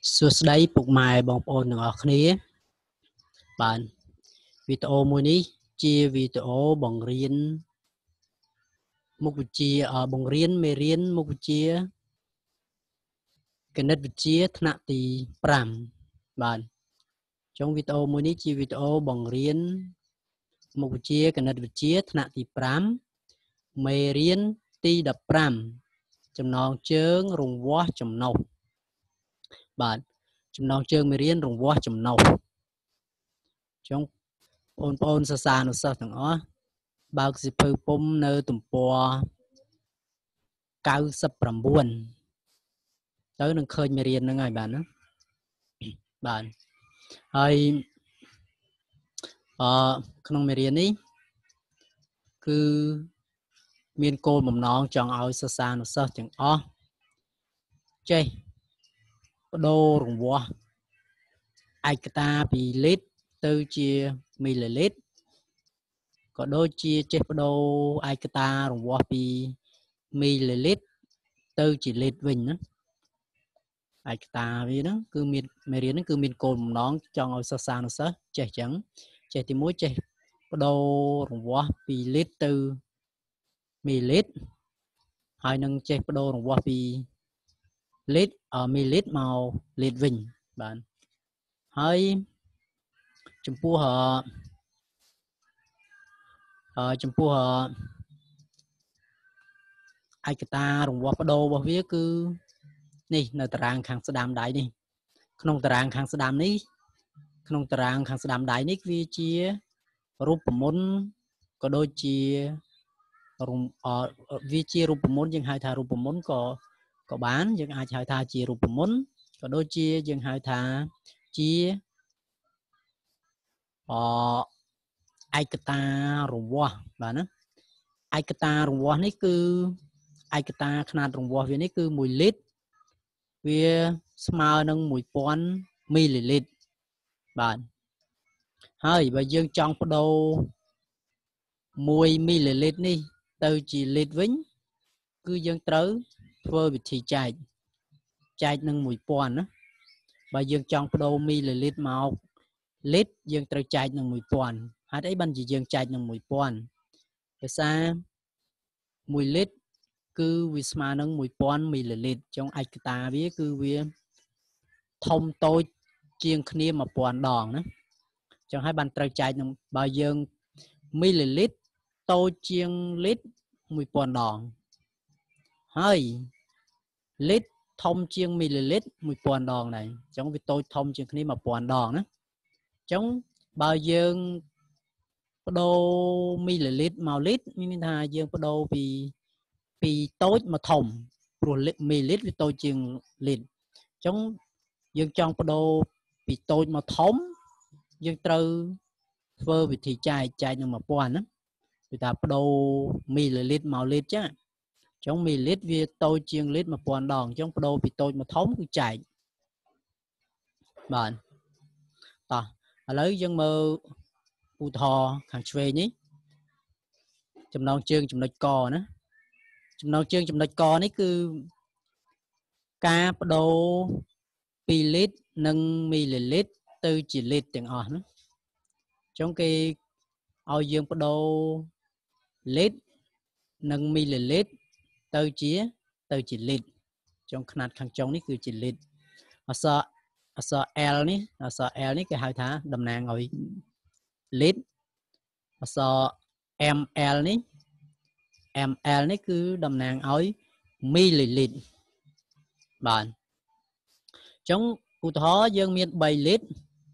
សួស្តីពុកម៉ែបងប្អូនទាំងអស់គ្នាបាទវីដេអូមួយនេះជាវីដេអូបង្រៀនមុខវិជ្ជាបង្រៀនមេរៀនមុខវិជ្ជាគណិតវិទ្យាថ្នាក់ទី5បាទចុងវីដេអូមួយនេះជាវីដេអូបង្រៀនមុខវិជ្ជាគណិតវិទ្យាថ្នាក់ទី5មេរៀនទី15ចំណងជើងរង្វាស់ចំណុះបាទចំណងជើងមេរៀនរង្វាស់ចំណុះចុងបងប្អូនសិស្សានុសិស្សទាំងអស់បើកសៀវភៅពុម្ពនៅទំព័រ99ទៅនឹងឃើញមេរៀនហ្នឹងហើយបាទណាបាទហើយក្នុងមេរៀននេះគឺមានគោលបំណងចង់ឲ្យសិស្សានុសិស្សទាំងអស់ចេះបដូររង្វាស់ឯកតាពីលីត្រទៅជាមីលីលីត្រក៏ដូចជាចេះបដូរឯកតារង្វាស់ពីមីលីលីត្រទៅជាលីត្រវិញណាឯកតាវាហ្នឹងគឺមានមេរៀនហ្នឹងគឺមានគោលបំណងចង់ឲ្យសិស្សានុសិស្សចេះចឹងចេះទី1ចេះបដូររង្វាស់ពីលីត្រទៅមីលីត្រហើយនឹងចេះបដូររង្វាស់ពីលីត្រមីលីត្រមកលីត្រវិញបាទហើយចំពោះឯកតារង្វាស់បដូររបស់វាគឺនេះនៅតារាងខាងស្ដាំដៃនេះក្នុងតារាងខាងស្ដាំនេះក្នុងតារាងខាងស្ដាំដៃនេះវាជារូបមន្តក៏ដូចជាវាជារូបមន្តយើងហៅថារូបមន្តក៏បានយើងអាចហៅថាជារូបមន្តក៏ដូចជាយើងហៅថាជាឯកតារង្វាស់បាទណាឯកតារង្វាស់នេះគឺឯកតាຂະຫນាតរង្វាស់វានេះគឺ1លីត្រវាស្មើនឹង1000មីលីលីត្របាទហើយបើយើងចង់បដូរ1មីលីលីត្រនេះទៅជាលីត្រវិញគឺយើងត្រូវធ្វើវិធីចែកនឹង1000ណាបើយើងចង់បដូរមីលីលីត្រមកលីត្រយើងត្រូវចែកនឹង1000ហេតុអីបានជាយើងចែកនឹង1000ដោយសារ1លីត្រគឺវាស្មើនឹង1000មីលីលីត្រចុងឯកតាវាគឺវាធំតូចជាងគ្នា1000ដងណាចឹងហើយបានត្រូវចែកនឹងបើយើងមីលីលីត្រតូចជាងលីត្រ1000ដងហើយលីត្រធំជាងមីលីលីត្រ1000ដងដែរចឹងវាតូចធំជាងគ្នា1000ដងណាចឹងបើយើងបដូរមីលីលីត្រមកលីត្រមានថាយើងបដូរពីតូចមកធំព្រោះមីលីលីត្រវាតូចជាងលីត្រចឹងយើងចង់បដូរពីតូចមកធំយើងត្រូវធ្វើវិធីចែកនឹង1000ណាគឺថាបដូរមីលីលីត្រមកលីត្រចាចឹងមីលីលីត្រវាតូចជាងលីត្រ1000ដងចឹងបដូរពីតូចមកធំគឺចែកបាទតោះឥឡូវយើងមើលឧទាហរណ៍ខាងឆ្វេងនេះចំណងជើងចំណុចកណាចំណងជើងចំណុចកនេះគឺការបដូរពីលីត្រនិងមីលីលីត្រទៅជាលីត្រទាំងអស់ណាចុងគេឲ្យយើងបដូរលីត្រនិងមីលីលីត្រទៅជាលីត្រចុងຂະຫນាតខាងចុងនេះគឺជាលីត្រអក្សរ L នេះគេហៅថាតំណាងឲ្យលីត្រអក្សរ ML នេះគឺតំណាងឲ្យមីលីលីត្របាទចុងឧទាហរណ៍យើងមាន3លីត្រ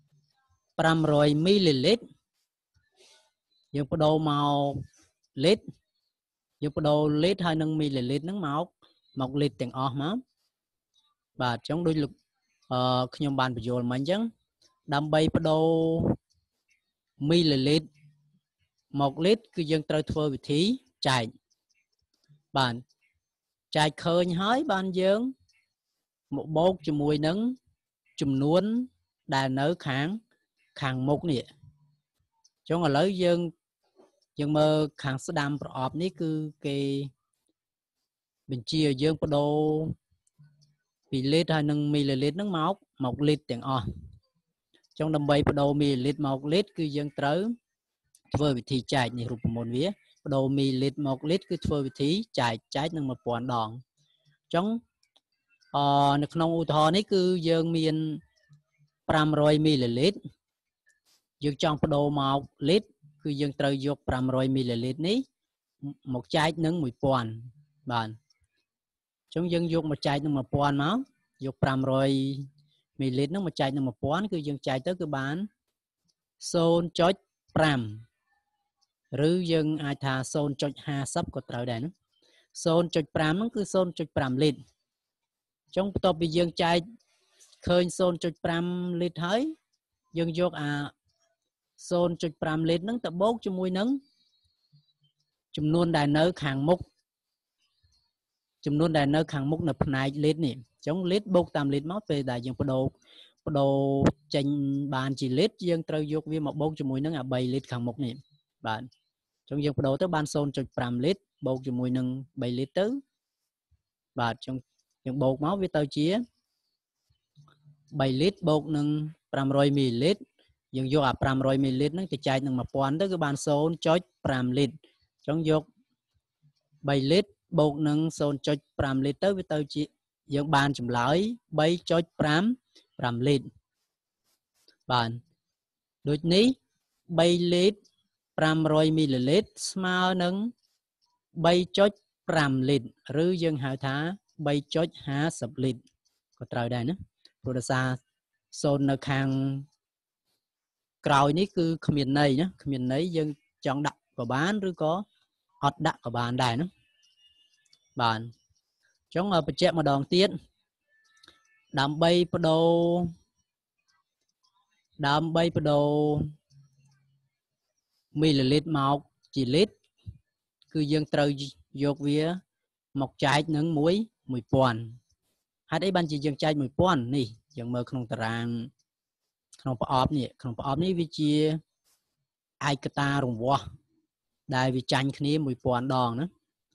500មីលីលីត្រយើងបដូរមកលីត្រយើងបដូរលីត្រហើយនឹងមីលីលីត្រហ្នឹងមកលីត្រទាំងអស់មកបាទចុងដូចលោកខ្ញុំបានបញ្យល់មិញអញ្ចឹងដើម្បីបដូរមីលីលីត្រមកលីត្រគឺយើងត្រូវធ្វើវិធីចែកបាទចែកឃើញហើយបានយើងមកបូកជាមួយនឹងចំនួនដែលនៅខាងមុខនេះចុងឥឡូវយើងមើលខាងស្ដាំប្រអប់នេះគឺគេបញ្ជាយើងបដូរពីលីត្រហើយនឹងមីលីលីត្រហ្នឹងមកលីត្រទាំងអស់ចុងដើម្បីបដូរមីលីលីត្រមកលីត្រគឺយើងត្រូវធ្វើវិធីចែកនេះរូបមន្តវាបដូរមីលីលីត្រមកលីត្រគឺធ្វើវិធីចែកនឹង 1000 ដងអញ្ចឹងនៅក្នុងឧទាហរណ៍នេះគឺយើងមាន500មីលីលីត្រយើងចង់បដូរមកលីត្រគឺយើងត្រូវយក500មីលីលីត្រនេះមកចែកនឹង 1000 បាទអញ្ចឹងយើងយកមកចែកនឹង 1000 មកយក500មីលីលីត្រហ្នឹងមកចែកនឹង 1000 គឺយើងចែកទៅគឺបាន 0.5 ឬយើងអាចថា 0.50 ក៏ត្រូវដែរណា 0.5 ហ្នឹងគឺ 0.5 លីត្រអញ្ចឹងបន្ទាប់ពីយើងចែកឃើញ 0.5 លីត្រហើយយើងយកអា 0.5 លីត្រហ្នឹងទៅបូកជាមួយនឹងចំនួនដែលនៅខាងមុខនៅផ្នែកលីត្រនេះអញ្ចឹងលីត្របូកតាមលីត្រមកពេលដែលយើងបដូរចេញបានជាលីត្រយើងត្រូវយកវាមកបូកជាមួយនឹងអា3លីត្រខាងមុខនេះបាទអញ្ចឹងយើងបដូរទៅបាន 0.5 លីត្របូកជាមួយនឹង3លីត្រទៅបាទអញ្ចឹងយើងបូកមកវាទៅជា3លីត្របូកនឹង500មីលីលីត្រយើងយកអា500មីលីលីត្រហ្នឹងទៅចែកនឹង 1000 ទៅគឺបាន 0.5 លីត្រអញ្ចឹងយក3លីត្របូកនឹង 0.5 លីត្រទៅវាទៅជាយើងបានចម្លើយ 3.5 លីត្របាទដូចនេះ3លីត្រ500មីលីលីត្រស្មើនឹង 3.5 លីត្រឬយើងហៅថា 3.50 លីត្រក៏ត្រូវដែរណាព្រោះដោយសារ0នៅខាងក្រោយនេះគឺគ្មានន័យណាគ្មានន័យយើងចង់ដាក់ក៏បានឬក៏អត់ដាក់ក៏បានដែរណាបាទអញ្ចឹងបញ្ជាក់ម្ដងទៀតដើម្បីបដូរមីលីលីត្រមកជាលីត្រគឺយើងត្រូវយកវាមកចែកនឹង1000ហេតុអីបានជាយើងចែក1000នេះយើងមើលក្នុងតារាងក្នុងប្រអប់នេះវាជាឯកតារង្វាស់ដែលវាចាញ់គ្នា1000 ដងណា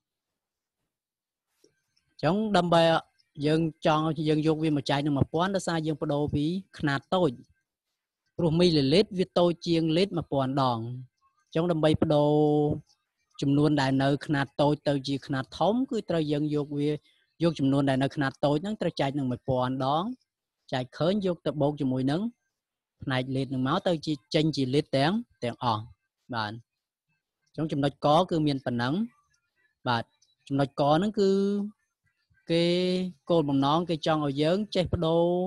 អញ្ចឹងដើម្បីយើងយកវាមកចែកនឹង 1000 ដោយសារយើងបដូរពីខ្នាតតូចព្រោះមីលីលីត្រវាតូចជាងលីត្រ 1000 ដងអញ្ចឹងដើម្បីបដូរចំនួនដែលនៅខ្នាតតូចទៅជាខ្នាតធំគឺត្រូវយើងយកចំនួនដែលនៅខ្នាតតូចហ្នឹងត្រូវចែកនឹង 1000 ដងចែកឃើញយកទៅបូកជាមួយនឹងផ្នែកលីត្រនឹងមកទៅជាចេញជាលីត្រទាំងអស់បាទអញ្ចឹងចំណុចកគឺមានប៉ុណ្ណឹងបាទចំណុចកហ្នឹងគឺគេគោលបំណងគេចង់ឲ្យយើងចេះបដូរ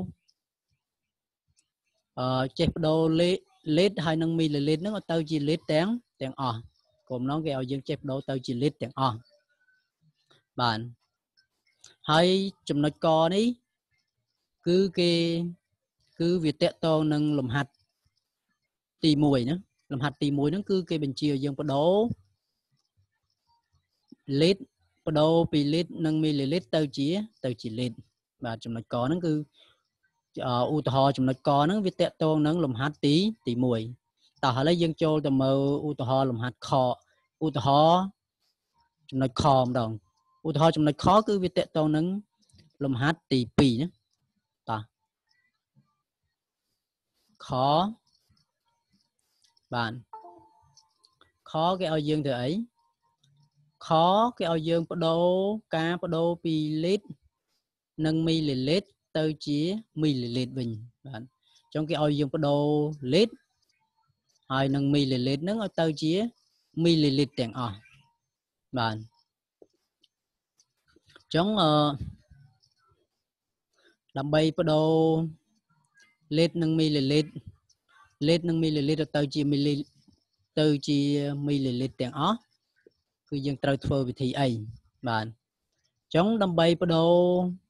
លីត្រហើយនឹងមីលីលីត្រហ្នឹងឲ្យទៅជាលីត្រទាំងអស់គោលបំណងគេឲ្យយើងចេះបដូរទៅជាលីត្រទាំងអស់បាទហើយចំណុចកនេះគឺវាតកតងនឹងលំហាត់ទី1ណាលំហាត់ទី1ហ្នឹងគឺគេបញ្ជាឲ្យយើងបដូរលីត្របដូរពីលីត្រនិងមីលីលីត្រទៅជាលីត្របាទចំណុចកហ្នឹងគឺឧទាហរណ៍ចំណុចកហ្នឹងវាតកតងនឹងលំហាត់ទី1តោះឥឡូវយើងចូលទៅមើលឧទាហរណ៍លំហាត់ខឧទាហរណ៍ចំណុចខម្ដងឧទាហរណ៍ចំណុចខគឺវាតកតងនឹងលំហាត់ទី2ណាតោះខបាទខគេឲ្យយើងធ្វើអីខគេឲ្យយើងបដូរពីលីត្រនិងមីលីលីត្រទៅជាមីលីលីត្រវិញបាទអញ្ចឹងគេឲ្យយើងបដូរលីត្រហើយនឹងមីលីលីត្រហ្នឹងឲ្យទៅជាមីលីលីត្រទាំងអស់បាទអញ្ចឹងដើម្បីបដូរលីត្រនិងមីលីលីត្រទៅជាមីលីលីត្រទាំងអស់គឺយើងត្រូវធ្វើវិធីអីបាទអញ្ចឹងដើម្បីបដូរ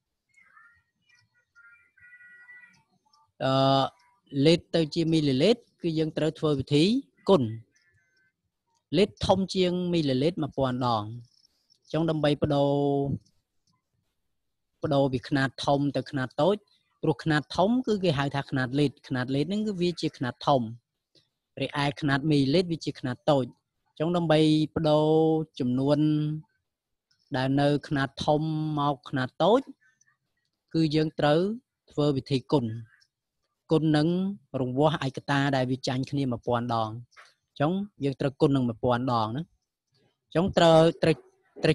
លីត្រទៅជាមីលីលីត្រគឺយើងត្រូវធ្វើវិធីគុណលីត្រធំជាងមីលីលីត្រ 1000 ដងអញ្ចឹងដើម្បីបដូរពីខ្នាតធំទៅខ្នាតតូចព្រោះខ្នាតធំគឺគេហៅថាខ្នាតលីត្រហ្នឹងគឺវាជាខ្នាតធំរីឯខ្នាតមីលីលីត្រវាជាខ្នាតតូចអញ្ចឹងដើម្បីបដូរចំនួនដែលនៅខ្នាតធំមកខ្នាតតូច cứ dương trớ vừa vị thị cùn nâng rung vô ai ta đại vị tranh khi mà buồn đòn chống dương trớ cùn nâng mà buồn đòn nữa chống trớ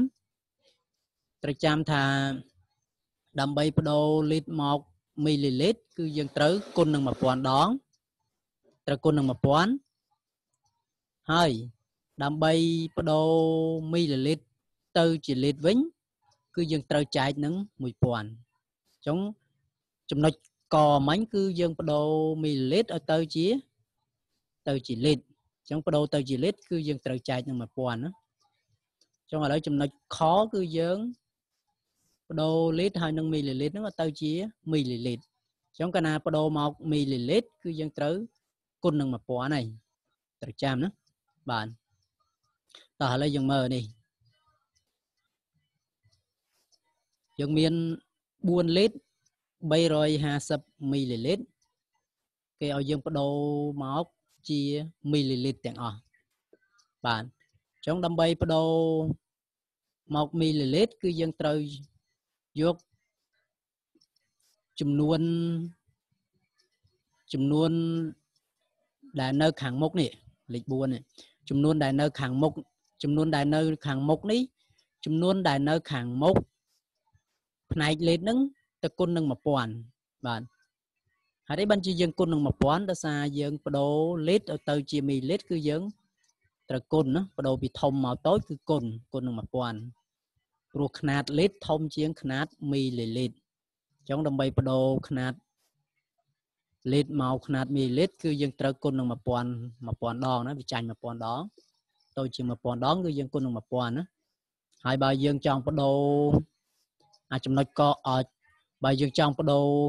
chám thà đầm bay đô lít 1 ml cứ dương trớ cùn nâng mà buồn đòn trớ cùn nâng mà buồn hơi đầm bay đô ml từ chỉ lít vĩnh cứ dương trớ chạy nâng mùi buồn chống chùm nó cò mánh cứ dương đô ml ở tới chỉ lít chống đô tới chỉ lít cứ dương trớ chạy nâng mà buồn đó trong ở đó chùm nó khó cứ dương đô lít 2 nâng ml nó tới chỉ ml trong cái nào đô 1 ml cứ dương trớ côn nâng mà buồn này trớ chạm nữa bạn ta lấy dương mờ đi dương miên buôn lít bay rồi 20 ml cái ở dương đô 1 chia ml tiền ở bạn trong đâm bay đô 1 ml cứ dương trớ dốc chùm nuôn đại nơi kháng mốc này lịch buôn này chùm nuôn đại nơi kháng mốc chùm nuôn đại nơi kháng mốc ní chùm nuôn đại nơi kháng mốc này lên nâng ta côn nâng một buồn bạn hãy đấy ban chi dương côn nâng một buồn ta xa dương đô lít ở từ chi mì lít cứ dương ta côn nó đô bị thông màu tối cứ côn nâng một buồn ruột khát lít thông chiếng khát mì lít trong đầm bay đô khát lít màu khát mì lít cứ dương tra côn nâng một buồn đòn nó bị chành một buồn đó tôi chỉ một buồn đó cứ dương côn nâng một buồn á hai bài dương trong đô trong nói có bài dương trong đô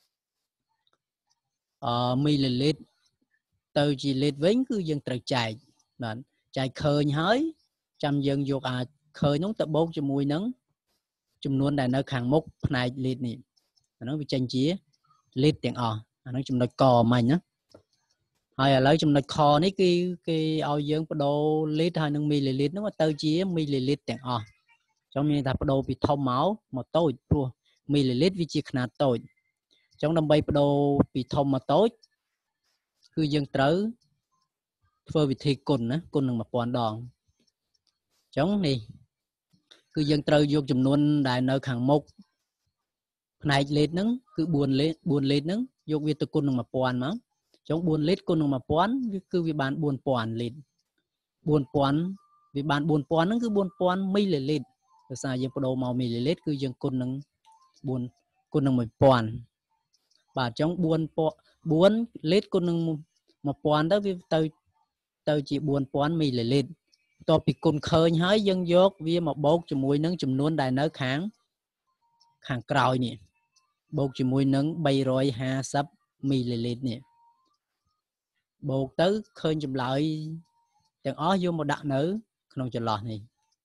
mì lít từ chỉ lít vĩnh cứ dương tra chạy khơi hới trăm dương dục khơi nóng tập bốc cho mùi nắng chùm luôn đại nơi kháng mốc này lít này nó bị tranh chia lít tiền nó chùm nói cò mày nhá hay là lấy chùm nói kho này cái ao dương đô lít 2 nâng ml nó mà tơ chia ml tiền trong như ta đô bị thông máu mà tối luôn ml vì chia khả tối trong đâm bay đô bị thông mà tối cứ dương trớ phơi bị thi cùn nâng mà buồn đòn chống này cứ dân trâu vô chùm luôn đại nơi kháng mốc này lên nứng cứ buồn lên nứng vô việc tôi côn mà buồn mà chống buồn lên côn mà buồn cứ vì bạn buồn lên vì bạn buồn nó cứ buồn mì lên rồi sao dân đồ màu mì lên cứ dân côn nâng mà buồn bà chống buồn lên côn nâng mà buồn đó vì tôi chỉ buồn mì lên tôi bị côn khơi hái dân dốt vì một bột cho mùi nâng chùm luôn đại nơi kháng còi nè bột cho mùi nâng bay rồi 20 ml nè bột tới khơi chùm lại chẳng vô một đạn nữ không cho lọt này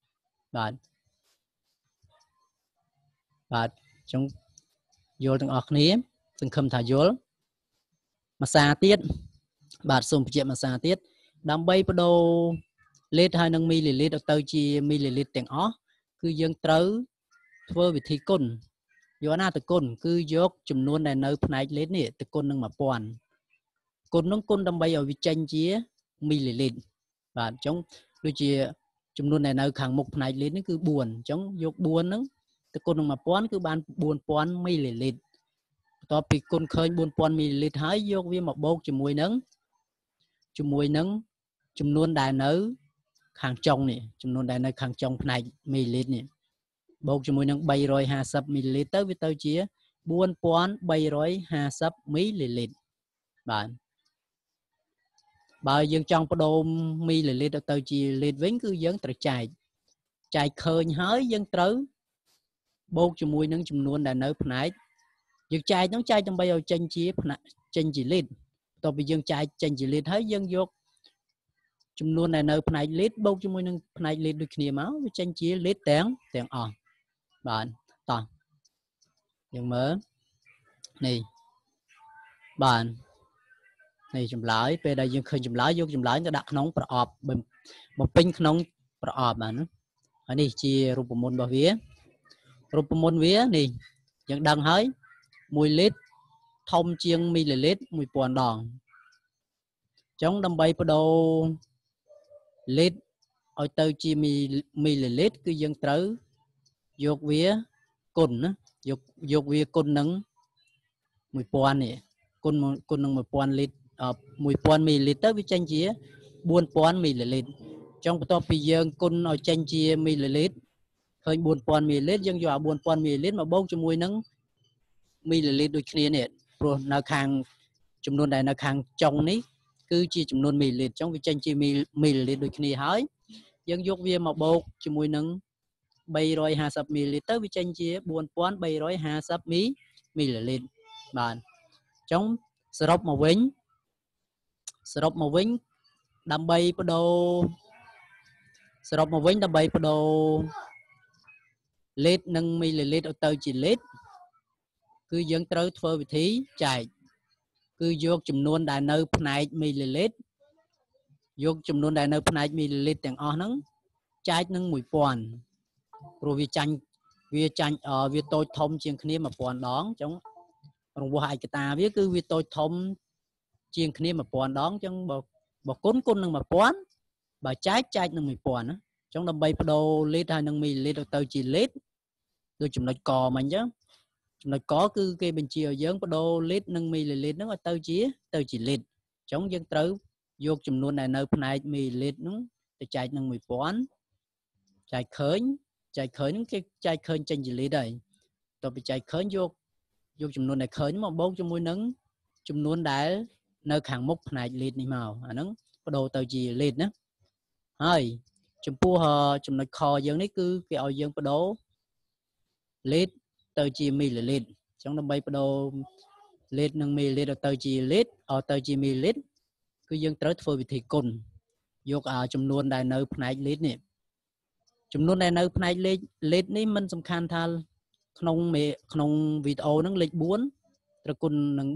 và trong vô từng ní từng khâm thả vô mà xa tiết bạn xung chuyện mà xa tiết đám bay đô lít 2 nâng ml ở tới chi ml tiền cứ dương trớ thưa vị thi côn vô na từ côn cứ dốc chùm luôn này nơi này lên nè từ côn nâng mà buồn côn nâng côn đâm bay ở vị tranh chia ml và chống đôi chia chùm luôn này nơi kháng mục này lên nó cứ buồn chống dốc buồn nâng từ côn nâng mà buồn cứ ban buồn ml to bị côn khơi buồn ml hái dốc với một bột chùm mùi nâng chùm luôn đại nữ kháng trong nè chùm luôn đại nơi kháng trong này ml nè bột cho mùi nâng 320 ml tới với tôi chia buôn 320 ml bạn bởi dương trong đô ml tôi chia liệt vĩnh cứ dân trở chạy khơi hới dân trớ bột cho mùi nâng chùm luôn đại nơi này dương chạy nó chạy trong bây giờ tranh chia tranh chỉ lên tôi bị dương chạy tranh chỉ lên thấy dân dốt chùm luôn này nơi này lít bột cho mùi nâng này lít được nhiều máu tranh chia lít tiền bạn toàn dừng mở này bạn này chùm lái về đây dương khơi chùm lái vô chùm lái nó đặt nóng ọp một pin nóng ọp mà nó ở đây chia rụp môn bảo vía này Dân đăng hơi 1 lít thông chiêng ml 1000 đòn. Trong đâm bay đồ lít ở tới chi ml cứ dân trớ dọc vía cồn á, dọc vía cồn nâng 1000 này, cồn nâng 1000 lít 1000 ml tới với chanh chia 4000 ml. Trongបន្ទាប់ពីយើងគុណឲ្យចេញជាមីលីលីត្រឃើញ 4000 មីលីលីត្រយើងយកអា 4000 មីលីលីត្រមកបូកជាមួយនឹងមីលីលីត្រដូចគ្នានេះព្រោះនៅខាងចំនួនដែលនៅខាងចុងនេះគឺជាចំនួនមីលីលីត្រអញ្ចឹងវាចេញជាមីលីលីត្រដូចគ្នាហើយយើងយកវាមកបូកជាមួយនឹង350 មីលីលីត្រទៅវាចេញជា 4350 មីលីលីត្របាទអញ្ចឹងសរុបមកវិញដើម្បីបដូរលីត្រនិងមីលីលីត្រទៅជាលីត្រគឺយើងត្រូវធ្វើវិធីចែកគឺយកចំនួនដែលនៅផ្នែកមីលីលីត្រទាំងអស់ហ្នឹងចែកនឹង 1000 ព្រោះវាតូចធំជាងគ្នា 1000 ដងអញ្ចឹងរង្វាស់ឯកតាវាគឺវាតូចធំជាងគ្នា 1000 ដងអញ្ចឹងបើគុណនឹង 1000 បើចែកនឹង 1000 ណាអញ្ចឹងដើម្បីបដូរលីត្រហើយនឹងមីលីលីត្រទៅជាលីត្រដូចចំណុចកមិញអញ្ចឹងចំណុចកគឺគេបញ្ជាឲ្យយើងបដូរលីត្រនិងមីលីលីត្រហ្នឹងឲ្យទៅជាលីត្រអញ្ចឹងយើងត្រូវយកចំនួនដែលនៅផ្នែកមីលីលីត្រហ្នឹងទៅចែកនឹង 1000 ចែកឃើញហ្នឹងគេចែកឃើញចេញជាលីត្រហើយតទៅចែកឃើញយកចំនួនដែលឃើញមកបូកជាមួយនឹងចំនួនដែលនៅខាងមុខផ្នែកលីត្រនេះមកអាហ្នឹងបដូរទៅជាលីត្រណាហើយចំពោះចំណុចខយើងនេះគឺគេឲ្យយើងបដូរលីត្រទៅជាមីលីលីត្រអញ្ចឹងដើម្បីបដូរលីត្រនិងមីលីលីត្រទៅជាលីត្រទៅជាមីលីលីត្រគឺយើងត្រូវធ្វើវិធីគុណយកចំនួនដែលនៅផ្នែកលីត្រនេះចំនួនដែលនៅផ្នែកលីត្រនេះមិនសំខាន់ថាក្នុងវីដេអូហ្នឹងលេខ 4 ត្រូវគុណនឹង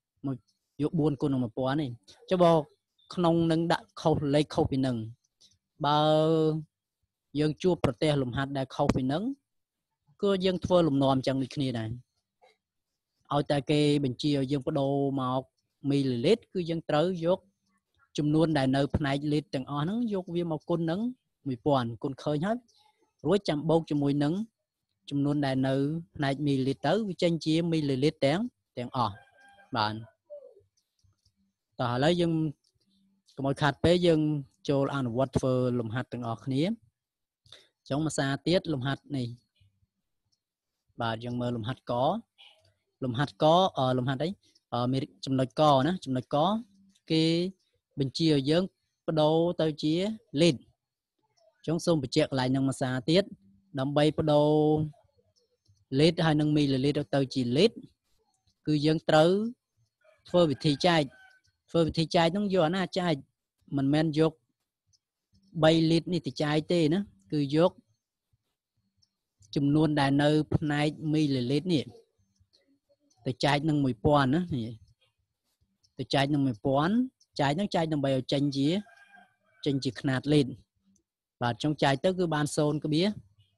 4យក4គុណនឹង 1000 នេះចុះបើក្នុងនឹងដាក់ខុសលេខខុសពីនឹងបើយើងជួបប្រទេសលំហាត់ដែលខុសពីនឹងគឺយើងធ្វើលំនាំចឹងដូចគ្នាដែរឲ្យតែគេបញ្ជាឲ្យយើងបដូរមកមីលីលីត្រគឺយើងត្រូវយកចំនួនដែលនៅផ្នែកលីត្រទាំងអស់ហ្នឹងយកវាមកគុណនឹង 1000 គុណឃើញហើយរួចចាំបូកជាមួយនឹងចំនួនដែលនៅផ្នែកមីលីលីត្រទៅវាចេញជាមីលីលីត្រទាំងអស់បាទតោះឥឡូវយើងកុំឲ្យខាត់ពេកយើងចូលអនុវត្តធ្វើលំហាត់ទាំងអស់គ្នាចុងមួយសារទៀតលំហាត់នេះបាទយើងមើលលំហាត់កលំហាត់អីមានចំណុចកណាចំណុចកគេបញ្ជាឲ្យយើងបដូរទៅជាលីត្រចុងសូមបញ្ជាក់កន្លែងនឹងមួយសារទៀតដើម្បីបដូរលីត្រហើយនឹងមីលីលីត្រទៅជាលីត្រគឺយើងត្រូវធ្វើវិធីចែកហ្នឹងយកអាណាចែកមិនមែនយក3លីត្រនេះទៅចែកទេណាគឺយកចំនួនដែលនៅផ្នែកមីលីលីត្រនេះទៅចែកនឹង 1000 ណានេះទៅចែកនឹង 1000 ចែកនឹងចែកដើម្បីឲ្យចេញជាຂະຫນាតលីត្របាទចុងចែកទៅគឺបាន 0.5 លី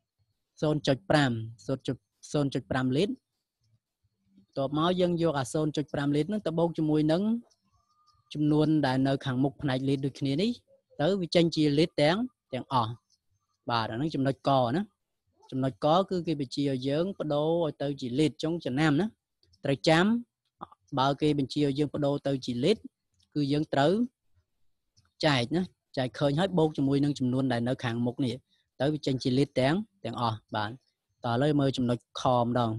ត្រតបមកយើងយកអា 0.5 លីត្រហ្នឹងទៅបូកជាមួយនឹងចំនួនដែលនៅខាងមុខផ្នែកលីត្រដូចគ្នានេះទៅវាចេញជាលីត្រទាំងអស់បាទអាហ្នឹងចំណុចកណាចំណុចកគឺគេបញ្ជាឲ្យយើងបដូរឲ្យទៅជាលីត្រចុងចំណាំណាត្រូវចាំបើគេបញ្ជាឲ្យយើងបដូរទៅជាលីត្រគឺយើងត្រូវចែកណាចែកឃើញហើយបូកជាមួយនឹងចំនួនដែលនៅខាងមុខនេះទៅវាចេញជាលីត្រទាំងអស់បាទតើឥឡូវមើលចំណុចខម្ដង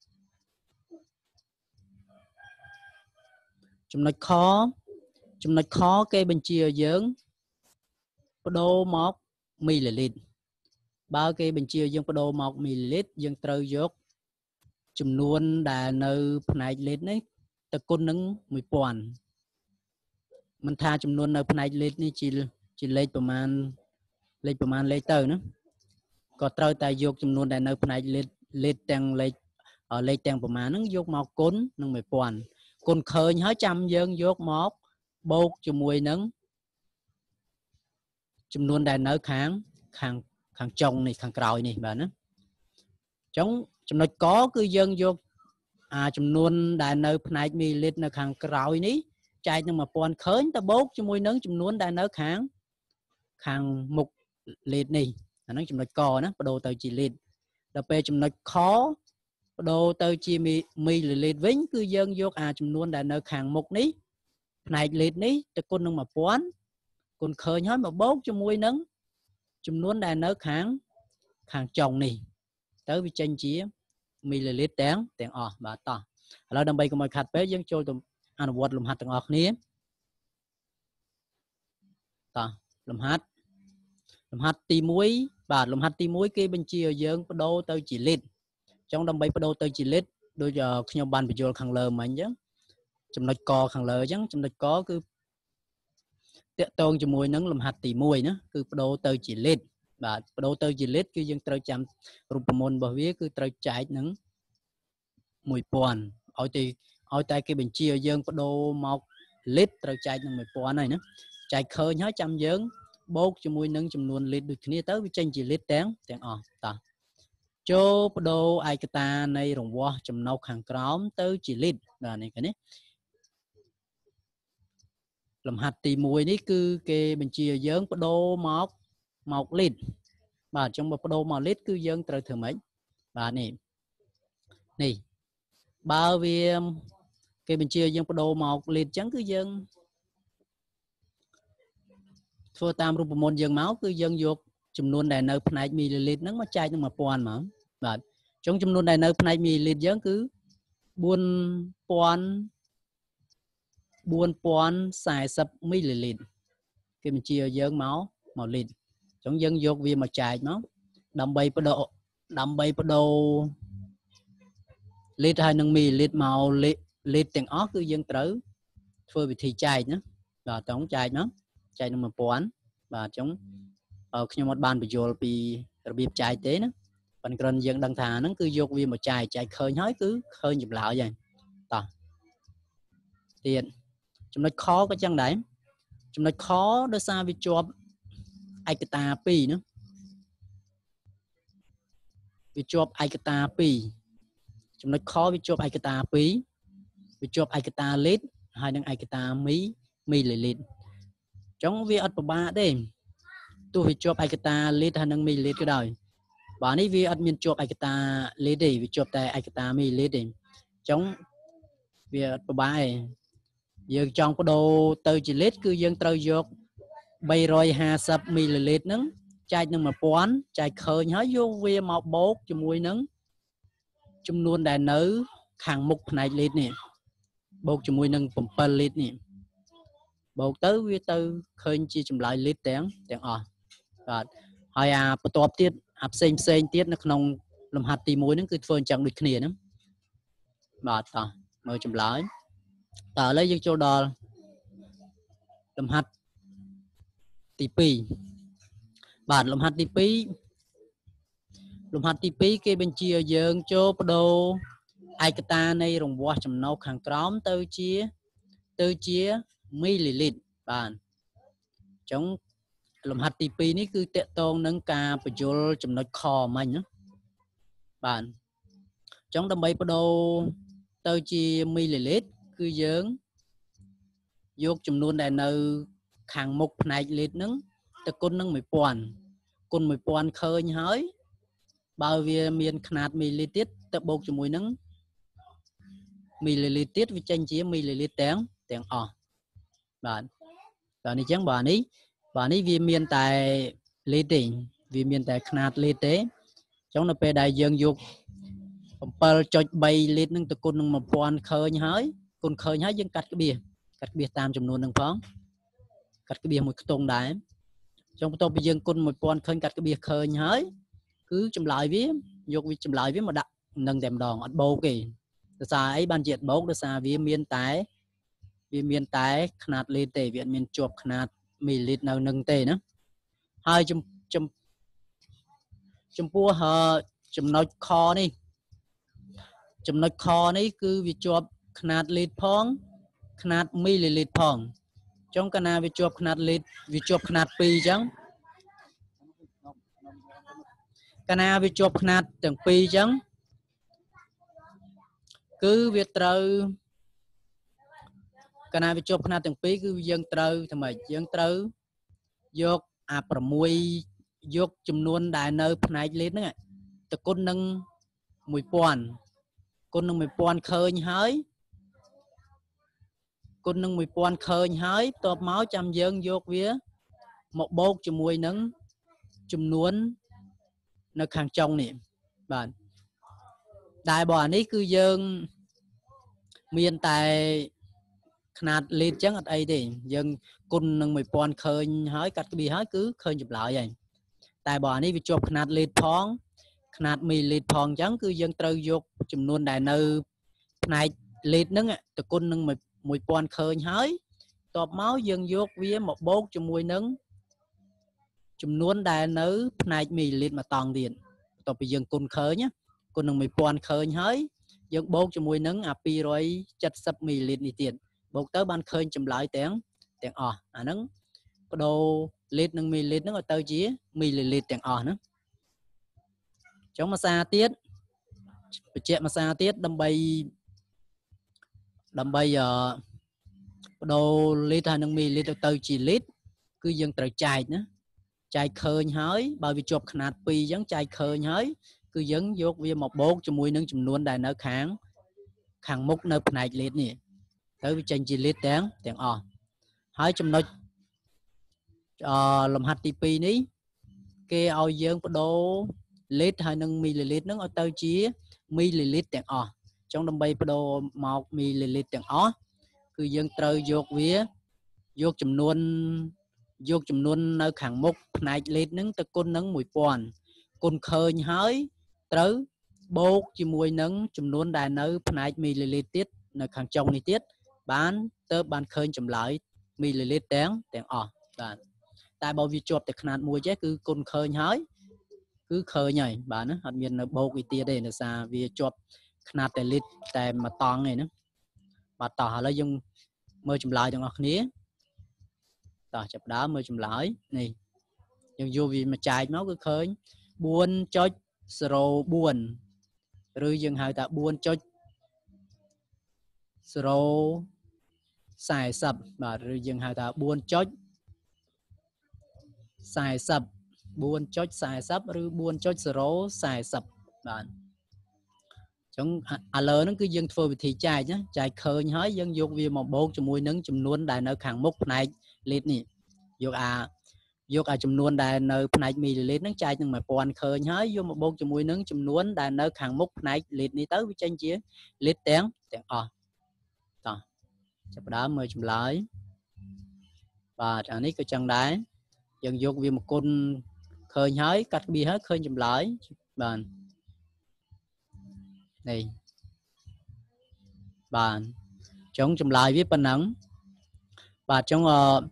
ចំណុចខគេបញ្ជាឲ្យយើងបដូរមកមីលីលីត្របើគេបញ្ជាយើងបដូរមកមីលីលីត្រយើងត្រូវយកចំនួនដែលនៅផ្នែកលីត្រនេះទៅគុណនឹង 1000 មិនថាចំនួននៅផ្នែកលីត្រនេះជាលេខប្រមាណលេខទៅណាក៏ត្រូវតែយកចំនួនដែលនៅផ្នែកលីត្រទាំងលេខទាំងប្រមាណហ្នឹងយកមកគុណនឹង 1000 គុណឃើញហើយចាំយើងយកមកបូកជាមួយនឹងចំនួនដែលនៅខាងចុងនេះខាងក្រោយនេះបាទណាអញ្ចឹងចំណុចកគឺយើងយកចំនួនដែលនៅផ្នែកមីលីលីត្រនៅខាងក្រោយនេះចែកនឹង 1000 ឃើញតបូកជាមួយនឹងចំនួនដែលនៅខាងមុខលីត្រនេះអាហ្នឹងចំណុចកណាបដូរទៅជាលីត្រដល់ពេលចំណុចខបដូរទៅជាមីលីលីត្រវិញគឺយើងយកចំនួនដែលនៅខាងមុខនេះផ្នែកលីត្រនេះទៅគុណនឹង 1000 គុណឃើញហើយមកបូកជាមួយនឹងចំនួនដែលនៅខាងចុងនេះទៅវាចេញជាមីលីលីត្រទាំងអស់បាទតោះឥឡូវដើម្បីកុំឲ្យខាត់ពេកយើងចូលទៅអនុវត្តលំហាត់ទាំងអស់គ្នាតោះលំហាត់ទី1បាទលំហាត់ទី1គេបញ្ជាឲ្យយើងបដូរទៅជាលីត្រអញ្ចឹងដើម្បីបដូរទៅជាលីត្រដូចខ្ញុំបានបញ្យល់ខាងលើមិញអញ្ចឹងចំណុចកខាងលើអញ្ចឹងចំណុចកគឺតាក់ទងជាមួយនឹងលំហាត់ទី1ណាគឺបដូរទៅជាលីត្របាទបដូរទៅជាលីត្រគឺយើងត្រូវចាំរូបមន្តរបស់វាគឺត្រូវចែកនឹង 1000ឲ្យតែគេបញ្ជាឲ្យយើងបដូរមកលីត្រត្រូវចែកនឹង 1000 ហើយណាចែកឃើញហើយចាំយើងបូកជាមួយនឹងចំនួនលីត្រដូចគ្នាទៅវាចេញជាលីត្រទាំងអស់តោះចូលបដូរឯកតានៃរង្វាស់ចំណុះខាងក្រោមទៅជាលីត្របាទនេះគេនេះលំហាត់ទី1នេះគឺគេបញ្ជាឲ្យយើងបដូរមកលីត្របាទអញ្ចឹងបើបដូរមកលីត្រគឺយើងត្រូវធ្វើម៉េចបាទនេះបើវាគេបញ្ជាយើងបដូរមកលីត្រអញ្ចឹងគឺយើងធ្វើតាមរូបមន្តយើងមកគឺយើងយកចំនួនដែលនៅផ្នែកមីលីលីត្រហ្នឹងមកចែកនឹង 1000 មកបាទអញ្ចឹងចំនួនដែលនៅផ្នែកមីលីលីត្រយើងគឺ4040មីលីលីត្រគេបញ្ជាឲ្យយើងមកលីត្រអញ្ចឹងយើងយកវាមកចែកមកដើម្បីបដូរលីត្រហើយនឹងមីលីលីត្រមកលីត្រទាំងអស់គឺយើងត្រូវធ្វើវិធីចែកណាបាទតោះចែកមកចែកនឹង 1000 បាទអញ្ចឹងខ្ញុំអត់បានបញ្យល់ពីរបៀបចែកទេណាប៉ុន្តែគ្រាន់យើងដឹងថាហ្នឹងគឺយកវាមកចែកឃើញហើយគឺឃើញចម្លើយហើយតោះទៀតចំណុចខក៏ចឹងដែរចំណុចខដោយសារវាជាប់ឯកតា2ណាវាជាប់ឯកតា2ចំណុចខវាជាប់ឯកតា2វាជាប់ឯកតាលីត្រហើយនឹងឯកតាមីលីលីត្រអញ្ចឹងវាអត់ពិបាកទេទោះវាជាប់ឯកតាលីត្រហើយនឹងមីលីលីត្រក៏ដោយបាទនេះវាអត់មានជាប់ឯកតាលីត្រទេវាជាប់តែឯកតាមីលីលីត្រទេអញ្ចឹងវាអត់ពិបាកទេយើងចង់បដូរទៅជាលីត្រគឺយើងត្រូវយក350មីលីលីត្រហ្នឹងចែកនឹង 1000 ចែកឃើញហើយយកវាមកបូកជាមួយនឹងចំនួនដែលនៅខាងមុខផ្នែកលីត្រនេះបូកជាមួយនឹង7លីត្រនេះបូកទៅវាទៅឃើញជាចម្លើយលីត្រទាំងអស់បាទហើយបន្ទាប់ទៀតផ្សេងទៀតនៅក្នុងលំហាត់ទី1ហ្នឹងគឺធ្វើអញ្ចឹងដូចគ្នាណាបាទតោះមើលចម្លើយតើឥឡូវយើងចូលដល់លំហាត់ទី2បាទលំហាត់ទី2គេបញ្ជាឲ្យយើងចូលបដូរឯកតានៃរង្វាស់ចំណុះខាងក្រោមទៅជាមីលីលីត្របាទអញ្ចឹងលំហាត់ទី2នេះគឺតកតងនឹងការបញ្យល់ចំណុចខមិញណាបាទអញ្ចឹងដើម្បីបដូរទៅជាមីលីលីត្រគឺយើងយកចំនួនដែលនៅខាងមុខផ្នែកលីត្រហ្នឹងទៅគុណនឹង 1000 គុណ 1000 ឃើញហើយបើវាមានຂະຫນាតមីលីលីត្រទៀតទៅបូកជាមួយនឹងមីលីលីត្រទៀតវាចេញជាមីលីលីត្រទាំងអស់បាទដល់នេះអញ្ចឹងបាទនេះវាមានតែលីត្រទេវាមានតែຂະຫນាតលីត្រទេអញ្ចឹងនៅពេលដែលយើងយក 7.3 លីត្រនឹងទៅគុណនឹង 1000 ឃើញហើយគុណឃើញហើយយើងកាត់ក្បៀសតាមចំនួននឹងផងកាត់ក្បៀសមួយខ្ទង់ដែរអញ្ចឹងបន្ទាប់ពីយើងគុណ 1000 ឃើញកាត់ក្បៀសឃើញហើយគឺចម្លើយវាយកវាចម្លើយវាមកដាក់នឹងតែម្ដងអត់បូកទេដោយសារអីបានជាអត់បូកដោយសារវាមានតែຂະຫນាតលីត្រទេវាអត់មានជាប់ຂະຫນាតមីលីលីត្រនៅនឹងទេណាហើយចំពោះចំណុចខនេះគឺវាជាប់ຂະຫນាតលីត្រផងຂະຫນាតមីលីលីត្រផងអញ្ចឹងកាលណាវាជាប់ຂະຫນាតលីត្រវាជាប់ຂະຫນាត2អញ្ចឹងកាលណាវាជាប់ຂະຫນាតទាំង2អញ្ចឹង cứ việc trâu cái này việc chụp khăn từng pí cứ dân trâu thì mà dân trâu dọc mùi dọc chùm luôn đại nơi này lên nữa từ con nâng mùi pòn khơi hới con nâng mùi pòn khơi hới tọp máu trăm dân dọc vía một bột chùm mùi nâng chùm luôn nó khang trong nè bạn đại bỏ ní cứ dân miền tại khát lên chẳng ở đây thì dân con nâng mùi pòn khơi hới cắt cái bì hới cứ khơi chụp lại vậy tại bỏ ní vì chụp khát lên phong khát mì lên phong chẳng cứ dân trâu dọc chùm luôn đại nơi này lên nâng từ con nâng mùi pòn khơi hới tọp máu dân dọc vía một bột chùm mùi nâng chùm luôn đại nơi này mì lên mà toàn điện tọp bị dân con khơi nhá con nâng mùi pòn khơi hới dân bột chùm mùi nâng pi rồi chất sập mì lên đi tiền bột tới ban khơi chùm lại tiếng nâng đồ lết nâng mì lết nâng ở tơ chí mì lết tiếng nữa chống mà xa tiết chạy mà xa tiết đâm bay đồ lết hay nâng mì lết ở tơ chỉ lết cứ dân trời chạy nữa chạy khơi hới bao vì chụp khát pi giống chạy khơi hới cứ dân dốt vì một bột cho mùi nâng chùm luôn đại nó kháng múc nơi này lết nè tới vì tranh chỉ lết tiếng hới chùm nó làm hạt tipi ní kê ao dương đồ lít hay nâng ml nó ở tơ chí ml tiếng trong đầm bay đồ 1 ml tiếng cứ dương trời dột vía dột chùm luôn nơi kháng mục này lít nâng tới con nâng mùi pòn con khơi hới tới bột chỉ mùi nâng chùm luôn đài nơi này ml tiết nơi kháng trong này tiết bán tớ bán khơi chùm lại ml tiếng bạn tại bao vi chụp từ khát mùi chứ cứ con khơi hới cứ khơi nhảy bạn nó hạt miền nó bầu cái tia đây là sao vì chụp khát tại lít tại mà toàn này nữa mà tỏ là dùng mơ chùm lại cho ngọc nía tỏ chụp đá mơ chùm lại này dùng vô vì mà chạy máu cứ khơi buồn cho sro buồn rồi dừng hai ta buồn cho sro xài sập và rồi dừng hai ta buồn cho xài sập buôn chốt xài sập rồi buôn chốt sro xài sập bạn trong lớn nó cứ dân phơi thì chạy nhá chạy khơi hới dân dục vì một bộ cho mùi nâng chùm luôn đại nơi kháng mốc này lên nè dục chùm luôn đại nơi này mì lên nâng chạy nhưng mà còn khơi hới vô một bộ cho mùi nâng chùm luôn đại nơi kháng mốc này lên đi tới với tranh chia lên tiếng chụp đá mời chùm lại và anh ấy cái chân đáy dân dục vì một con khơi hới cắt bi hết khơi chùm lại bạn này bạn chống chùm lại với phần nắng và trong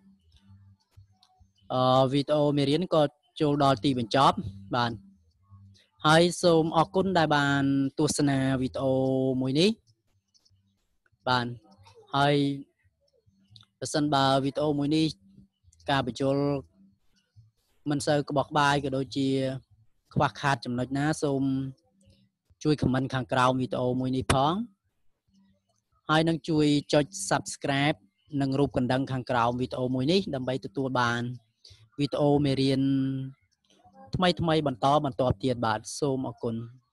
video miền có châu đo tì bên chóp bạn hay zoom ở cún đại bàn tu sna video mùi ní bạn hay sân bà video mùi ní cả bên châu mình sẽ có bọc bài cái đôi chia khoác hạt chấm nói ná zoom chui comment khang cao video mùi ní phóng hay nâng chui cho subscribe nâng rụp cần đăng khang cao video mùi ní đâm bay từ tua bàn video mê riêng thay bằng to tiền bạn zoom ở cùng